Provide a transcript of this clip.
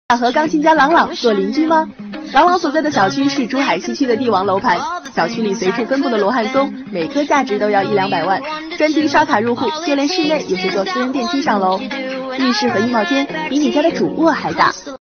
想和钢琴家郎朗做邻居吗？郎朗所在的小区是珠海西区的帝王楼盘，小区里随处分布的罗汉松，每棵价值都要100-200万，专厅刷卡入户，就连室内也是坐私人电梯上楼，浴室和衣帽间比你家的主卧还大。